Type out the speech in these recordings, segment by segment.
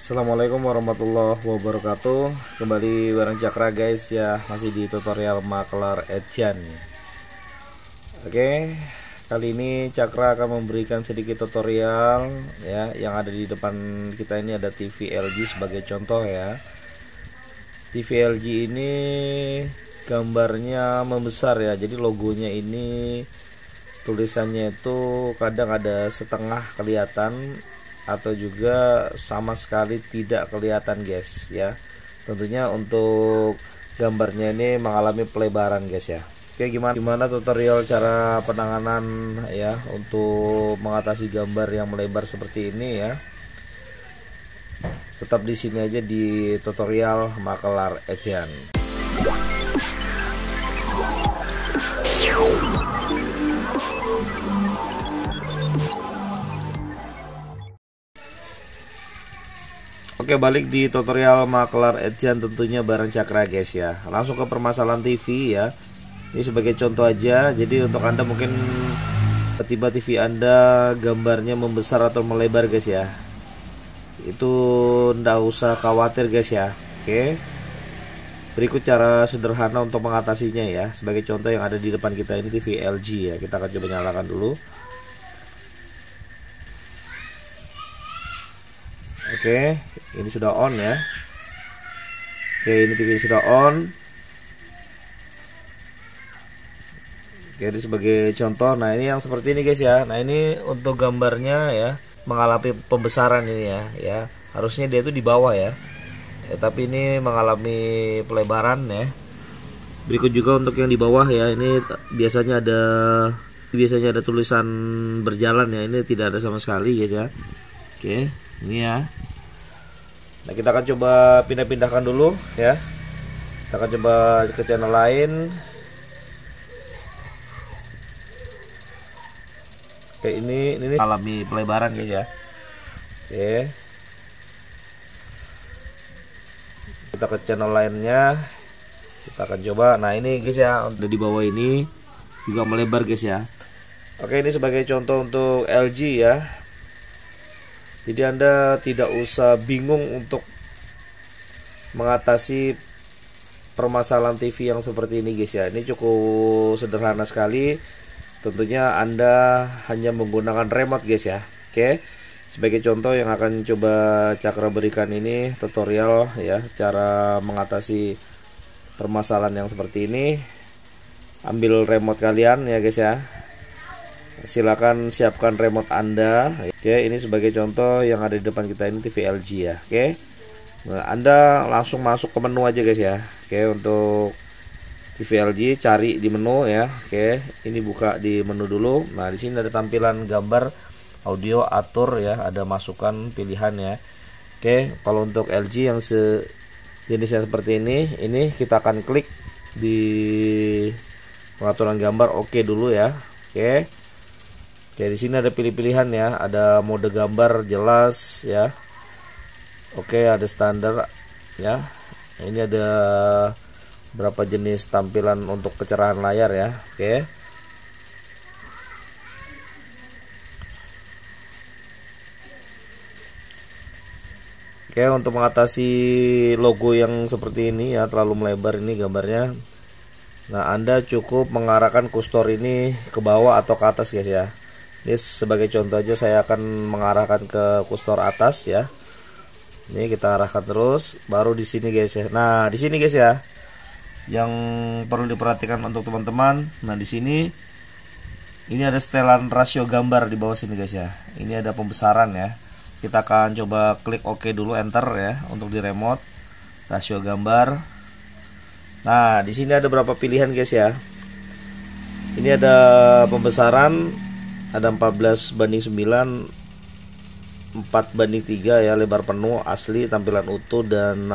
Assalamualaikum warahmatullahi wabarakatuh. Kembali bareng Cakra guys ya, masih di tutorial makelar Edjan. Oke, kali ini Cakra akan memberikan sedikit tutorial ya. Yang ada di depan kita ini ada TV LG sebagai contoh ya. TV LG ini gambarnya membesar ya, jadi logonya ini tulisannya itu kadang ada setengah kelihatan atau juga sama sekali tidak kelihatan guys ya. Tentunya untuk gambarnya ini mengalami pelebaran guys ya. Oke, gimana tutorial cara penanganan ya untuk mengatasi gambar yang melebar seperti ini ya. Tetap di sini aja di tutorial makelar Edjan. Oke, balik di tutorial makelar Edjan tentunya bareng Cakra guys ya. Langsung ke permasalahan TV ya. Ini sebagai contoh aja. Jadi untuk Anda mungkin tiba TV Anda gambarnya membesar atau melebar guys ya. Itu ndak usah khawatir guys ya. Oke. Berikut cara sederhana untuk mengatasinya ya. Sebagai contoh yang ada di depan kita ini TV LG ya. Kita akan coba nyalakan dulu. Oke, ini sudah on ya. Oke, ini TV sudah on. Oke, ini sebagai contoh. Nah, ini yang seperti ini guys ya. Nah, ini untuk gambarnya ya, mengalami pembesaran ini ya. Harusnya dia itu di bawah ya. Tapi ini mengalami pelebaran ya. Berikut juga untuk yang di bawah ya. Ini biasanya ada tulisan berjalan ya. Ini tidak ada sama sekali guys ya. Oke, ini ya. Nah, kita akan coba pindah-pindahkan dulu ya. Kita akan coba ke channel lain. Oke, ini alami pelebaran guys ya. Oke. Kita ke channel lainnya. Kita akan coba. Nah, ini guys ya, udah di bawah ini juga melebar guys ya. Oke, ini sebagai contoh untuk LG ya. Jadi Anda tidak usah bingung untuk mengatasi permasalahan TV yang seperti ini guys ya. Ini cukup sederhana sekali. Tentunya Anda hanya menggunakan remote guys ya. Oke. Sebagai contoh yang akan coba Cakra berikan ini tutorial ya, cara mengatasi permasalahan yang seperti ini. Ambil remote kalian ya guys ya. Silakan siapkan remote Anda. Oke, ini sebagai contoh yang ada di depan kita ini TV LG ya. Oke. Nah, Anda langsung masuk ke menu aja guys ya. Oke, untuk TV LG cari di menu ya. Oke, ini buka di menu dulu. Nah, di sini ada tampilan gambar, audio, atur ya, ada masukan pilihan ya. Oke, kalau untuk LG yang jenisnya seperti ini kita akan klik di pengaturan gambar oke dulu ya. Oke. Oke, di sini ada pilih-pilihan ya, ada mode gambar jelas ya. Oke, ada standar ya. Ini ada berapa jenis tampilan untuk kecerahan layar ya. Oke. Oke, untuk mengatasi logo yang seperti ini ya, terlalu melebar ini gambarnya. Nah, Anda cukup mengarahkan kursor ini ke bawah atau ke atas guys ya. Ini sebagai contoh aja saya akan mengarahkan ke kursor atas ya. Ini kita arahkan terus, baru di sini guys ya. Nah, di sini guys ya, yang perlu diperhatikan untuk teman-teman. Nah, di sini ini ada setelan rasio gambar di bawah sini guys ya. Ini ada pembesaran ya. Kita akan coba klik OK dulu, enter ya untuk di remote rasio gambar. Nah, di sini ada berapa pilihan guys ya. Ini ada pembesaran, ada 14:9, 4:3 ya, lebar penuh asli tampilan utuh, dan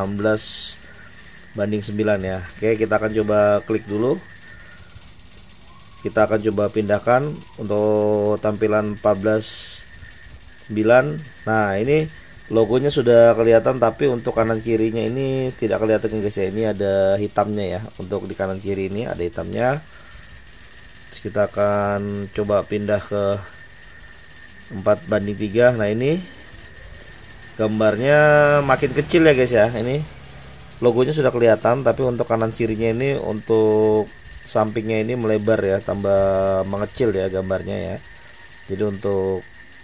16:9 ya. Oke, kita akan coba klik dulu. Kita akan coba pindahkan untuk tampilan 14:9. Nah, ini logonya sudah kelihatan, tapi untuk kanan kirinya ini tidak kelihatan guys ya. Ini ada hitamnya ya. Untuk di kanan kiri ini ada hitamnya. Terus kita akan coba pindah ke 4:3. Nah, ini gambarnya makin kecil ya guys ya. Ini logonya sudah kelihatan, tapi untuk kanan kirinya ini, untuk sampingnya ini melebar ya, tambah mengecil ya gambarnya ya. Jadi untuk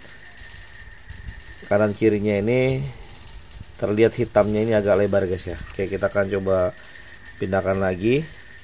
kanan kirinya ini terlihat hitamnya ini agak lebar guys ya. Oke, kita akan coba pindahkan lagi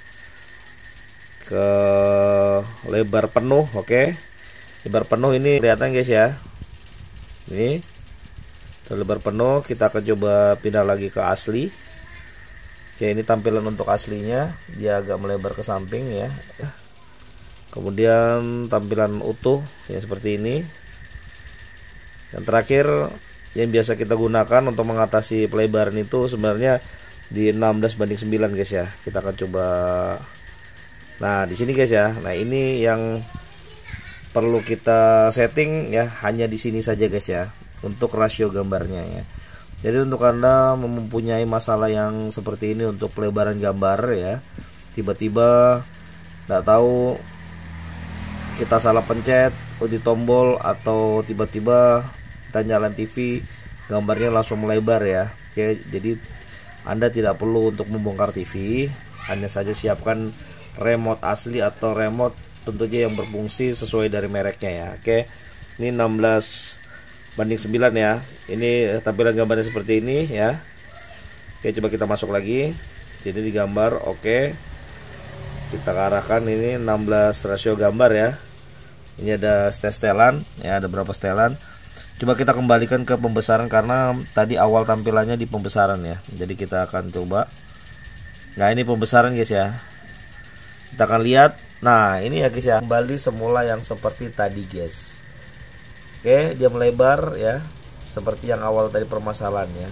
ke lebar penuh. Oke, lebar penuh ini kelihatan guys ya. Ini lebar penuh. Kita akan coba pindah lagi ke asli. Oke, ini tampilan untuk aslinya, dia agak melebar ke samping ya. Kemudian tampilan utuh ya seperti ini. Dan terakhir yang biasa kita gunakan untuk mengatasi pelebaran itu sebenarnya di 16:9 guys ya. Kita akan coba. Nah, di sini guys ya. Nah, ini yang perlu kita setting ya, hanya di sini saja guys ya, untuk rasio gambarnya ya. Jadi untuk Anda mempunyai masalah yang seperti ini untuk pelebaran gambar ya, tiba-tiba nggak tahu kita salah pencet di tombol, atau tiba-tiba kita nyalain TV gambarnya langsung melebar ya. Oke, jadi Anda tidak perlu untuk membongkar TV, hanya saja siapkan remote asli atau remote tentunya yang berfungsi sesuai dari mereknya ya. Oke, ini 16:9 ya. Ini tampilan gambarnya seperti ini ya. Oke, coba kita masuk lagi. Jadi digambar, oke. Kita arahkan ini 16 rasio gambar ya. Ini ada setelan ya, ada berapa setelan. Coba kita kembalikan ke pembesaran karena tadi awal tampilannya di pembesaran ya. Jadi kita akan coba. Nah, ini pembesaran guys ya. Kita akan lihat. Nah, ini ya guys ya, kembali semula yang seperti tadi guys. Oke, dia melebar ya, seperti yang awal tadi permasalahannya.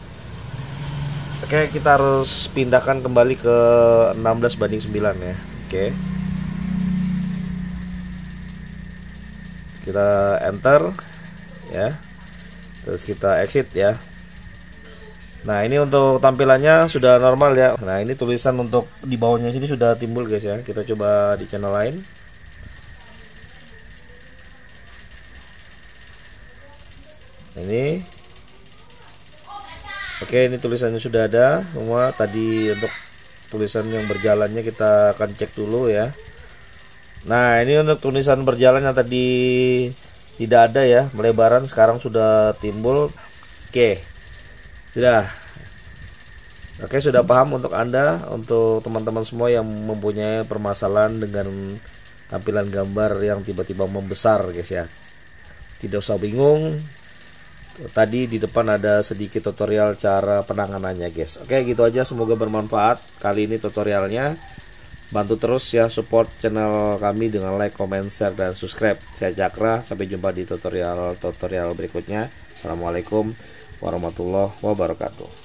Oke, kita harus pindahkan kembali ke 16:9 ya. Oke, kita enter ya, terus kita exit ya. Nah, ini untuk tampilannya sudah normal ya. Nah, ini tulisan untuk di bawahnya sini sudah timbul guys ya. Kita coba di channel lain. Ini oke, ini tulisannya sudah ada semua. Tadi untuk tulisan yang berjalannya kita akan cek dulu ya. Nah, ini untuk tulisan berjalan yang tadi tidak ada ya, melebaran, sekarang sudah timbul. Oke, sudah. Oke, sudah paham untuk Anda, untuk teman-teman semua yang mempunyai permasalahan dengan tampilan gambar yang tiba-tiba membesar guys ya. Tidak usah bingung. Tadi di depan ada sedikit tutorial cara penanganannya guys. Oke, gitu aja, semoga bermanfaat kali ini tutorialnya. Bantu terus ya, support channel kami dengan like, comment, share, dan subscribe. Saya Cakra, sampai jumpa di tutorial berikutnya. Assalamualaikum warahmatullahi wabarakatuh.